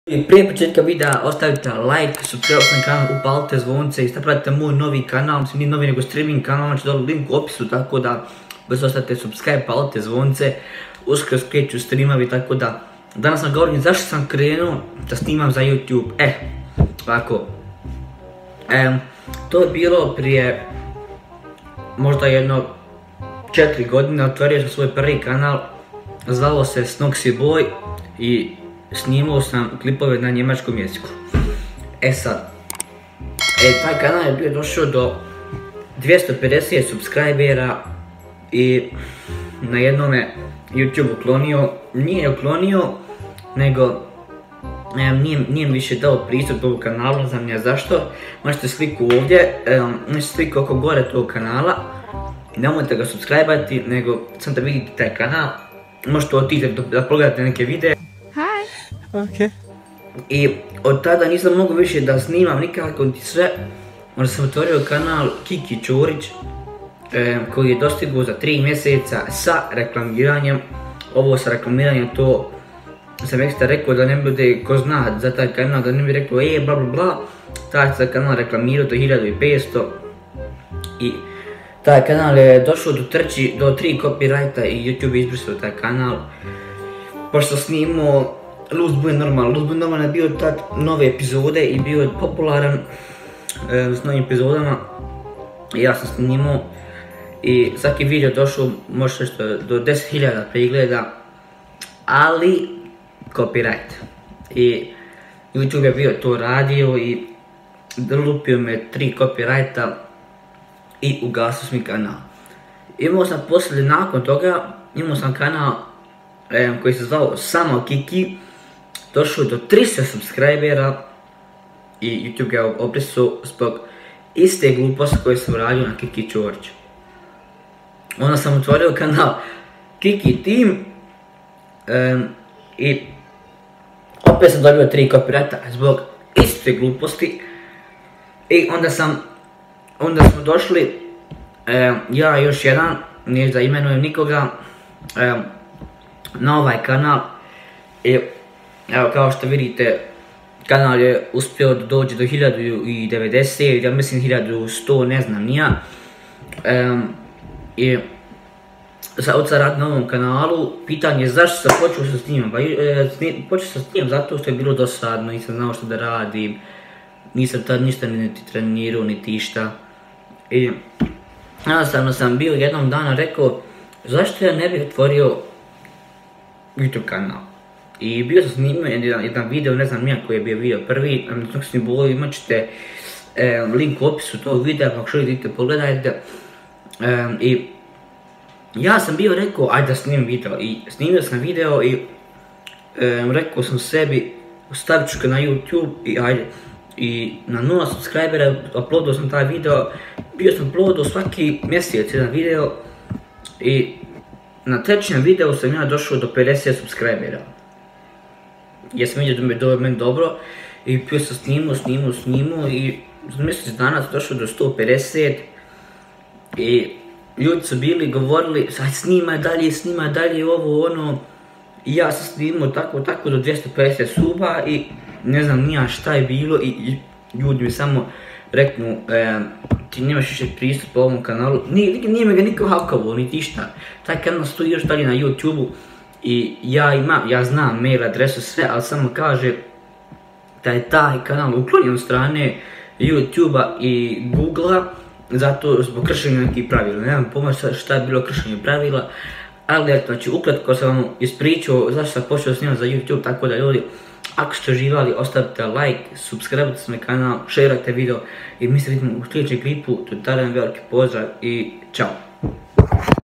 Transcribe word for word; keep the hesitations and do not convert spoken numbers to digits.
I prije početka videa ostavite like, subscribe na kanal, upalite zvonce i sad pratite moj novi kanal, mislim nije novi nego streaming kanal, znači dole link u opisu, tako da bez ostavite subscribe, palite zvonce, uskoro skreću streamovi, tako da danas vam govorim zašto sam krenuo da snimam za YouTube. E, ovako, e, to je bilo prije možda jedno četiri godine, otvorio sam svoj prvi kanal, zvalo se Snoxy Boy i snimao sam klipove na njemačkom jeziku. E sad, e, taj kanal je bio došao do dvjesto pedeset subscribera i na jednome YouTube uklonio, nije uklonio, nego e, nije, nije mi više dao pristup ovog kanalu, ne znam ja zašto. Možete sliku ovdje, e, možete sliku oko gore tog kanala, nemojte ga subscribe-ati, nego sam da vidite taj kanal, možete otići da pogledate neke videe. Okay. I od tada nisam mogao više da snimam nikako niti sve, onda sam otvorio kanal Kiki Ćorić e, koji je dostigao za tri mjeseca sa reklamiranjem. Ovo sa reklamiranjem to sam ekstra rekao da ne bude ko zna za taj kanal, da ne bi rekao e bla bla bla. Taj se kanal reklamirao do hiljadu petsto i taj kanal je došao do, trči, do tri copyrighta i YouTube je izbrisao taj kanal. Pošto sam snimao Luz Boy Normal, Luz Boy Normal je bio tad nove epizode i bio je popularan e, s novim epizodama. Ja sam snimao i svaki video došao možda što do deset hiljada pregleda, ali copyright. I YouTube je bio to radio i lupio me tri copyrighta i ugasio sam mi kanal. Imao sam poslije nakon toga, imao sam kanal e, koji se zvao Samo Kiki, došao do tristo subscribera i YouTube ga je obrisao zbog iste gluposti koje sam radio na Kiki Ćorić. Onda sam otvorio kanal Kiki Team um, i opet sam dobio tri copyrighta zbog iste gluposti. I onda sam, onda smo došli, um, ja i još jedan, nije da imenujem nikoga, um, na ovaj kanal. I evo, kao što vidite, kanal je uspio da dođe do hiljadu devedeset, ja mislim hiljadu sto, ne znam ni ja. Um, I sad od sad radim na ovom kanalu, pitanje je zašto sam počeo sa snimam. Pa, e, snim, počeo sam snimam zato što je bilo dosadno, nisam znao što da radim, nisam tad ništa niti trenirao, niti išta. I jednostavno sam bio jednom dana rekao, zašto ja ne bih otvorio YouTube kanal. I bio sam snimio jedan, jedan video, ne znam nijak koji je bio video prvi, na Snoxy Boy, imat ćete e, link u opisu tog videa, ako želite pogledajte. E, I ja sam bio rekao, ajde da snimim video, i snimio sam video i e, rekao sam sebi, stavit ću ga na YouTube i ajde. I na nula subscribera uploadao sam taj video, bio sam uploadao svaki mjesec jedan video i na trećem videu sam ja došao do pedeset subscribera. Ja sam vidio da mi je do meni dobro i bio sam snimao, snimao, snimao i za mjesec dana sam došao do sto pedeset i ljudi su bili govorili sad snimaj dalje, snimaj dalje ovo ono i ja sam snimao tako tako do dvjesto pedeset suba i ne znam nija šta je bilo i, i ljudi mi samo reknu e, ti nemaš više pristup ovom kanalu, nije, nije me ga niko hakao niti išta, taj kanal stoji još dalje na YouTube-u. I ja imam, ja znam mail adresu sve, ali samo kaže da je taj kanal uklonjen od strane YouTube-a i Google-a zato zbog kršenja nekih pravila. Ne znam pomoć šta je bilo kršenje pravila, ali eto, znači ukratko sam vam ispričao zašto sam počeo snimati za YouTube, tako da ljudi, ako ste uživali, ostavite like, subscribe se na kanal, šerajte video i mi se vidimo u sljedećem klipu, to je tada veliki pozdrav i čao!